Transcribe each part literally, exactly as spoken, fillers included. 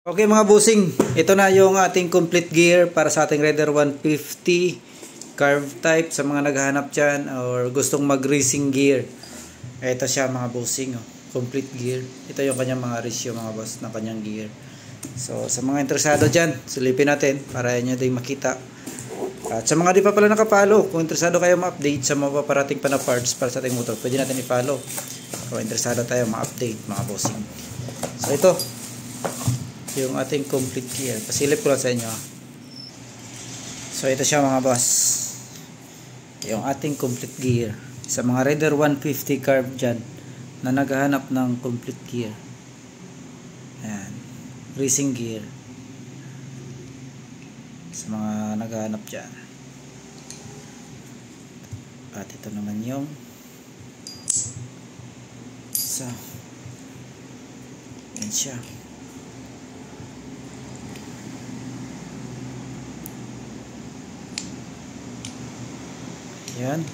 Okay mga busing, ito na yung ating complete gear para sa ating Raider one fifty carb type sa mga naghahanap dyan or gustong mag racing gear. Ito siya mga busing, oh. Complete gear. Ito yung kanyang mga ratio mga boss ng kanyang gear. So sa mga interesado dyan, silipin natin para nyo din makita. At sa mga di pa pala nakapalo, kung interesado kayo ma-update sa mga paparating pa na parts para sa ating motor, pwede natin i-follow. Kung interesado tayo ma-update mga busing. So ito yung ating complete gear. Pasilip ko lang sa inyo. So ito siya mga boss. Yung ating complete gear. Sa mga Raider one fifty carb dyan na naghahanap ng complete gear. Ayan. Racing gear. Sa mga naghahanap dyan. At ito naman yung so yan siya. Yan.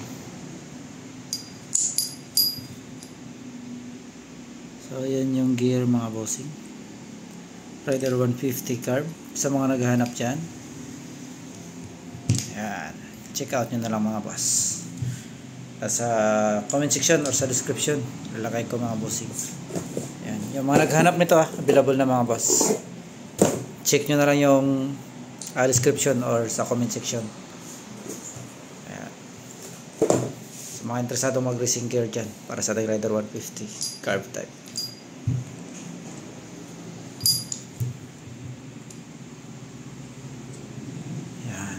So yan yung gear mga bossing. Raider one fifty carb sa mga naghahanap dyan. Yan. Check out nyo na lang mga boss. Sa comment section or sa description lalagay ko mga bossing. Yan. Yung mga naghahanap nito ah, available na mga boss. Check nyo na lang yung uh, description or sa comment section. Mga interesado mag racing gear dyan para sa ating Raider one fifty carb type. Yan.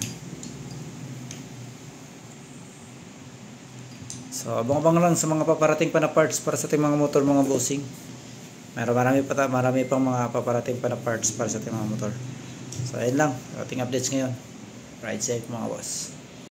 So abang-abang lang sa mga paparating pa na parts para sa ating mga motor mga bossing. Meron marami pa marami pang mga paparating pa na parts para sa ating mga motor. So ayun lang ating updates ngayon. Ride safe mga boss.